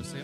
prosím.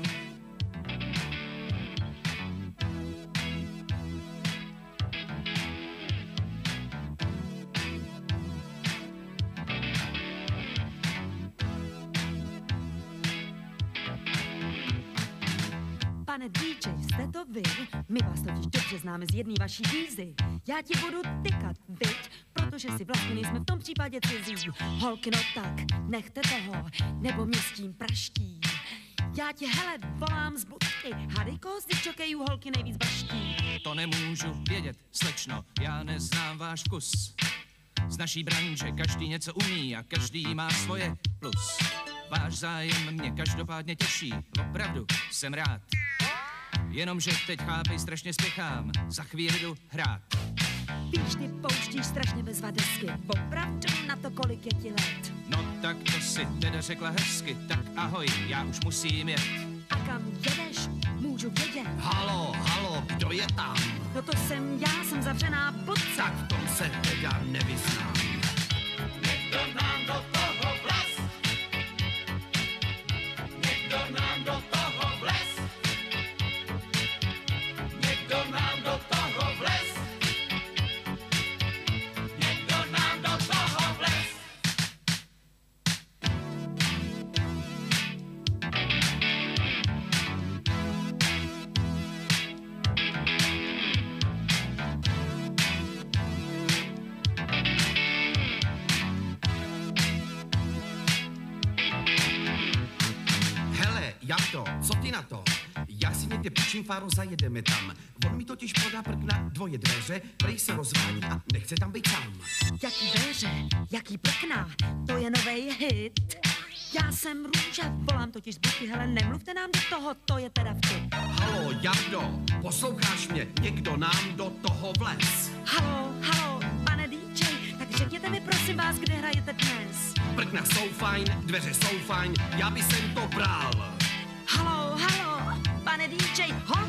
Pane DJ, jste to vy? My vás totiž dobře známe z jedné vaší vízy. Já ti budu tykat, viď? Protože si vlastně nejsme v tom případě cizí. Holky, no tak, nechte toho, nebo mě s tím praští. Já tě, hele, volám z budky. Hádej, koho z dičokejů holky nejvíc baští. To nemůžu vědět, slečno, já neznám váš vkus. Z naší branže každý něco umí a každý má svoje plus. Váš zájem mě každopádně těší, opravdu jsem rád. Jenomže teď chápej, strašně spěchám, za chvíli jdu hrát. Víš, ty pouštíš strašně bezvadesky, opravdu na to, kolik je ti let. No tak to si teda řekla hezky, tak ahoj, já už musím jet. A kam jedeš? Můžu vědět. Halo, kdo je tam? No to jsem já, jsem zavřená bodce. Tak v tom se teda nevyznám. Někdo nám do toho vlez. Někdo nám do toho vlez. Někdo nám do toho vlez. Někdo nám do toho vlez. Jardo, co ty na to? Já si někde půjčím fáro, zajedeme tam. On mi totiž prodá prkna, dvoje dveře, prej se rozvádí a nechce tam být sám. Jaký dveře, jaký prkna, to je novej hit. Já jsem Růža, volám totiž z budky, hele, nemluvte nám do toho, to je teda vtip. Halo, Jardo, posloucháš mě, někdo nám do toho vlez. Halo, pane DJ, tak řekněte mi prosím vás, kde hrajete dnes. Prkna jsou fajn, dveře jsou fajn, já by jsem to bral. Halo, pane DJ,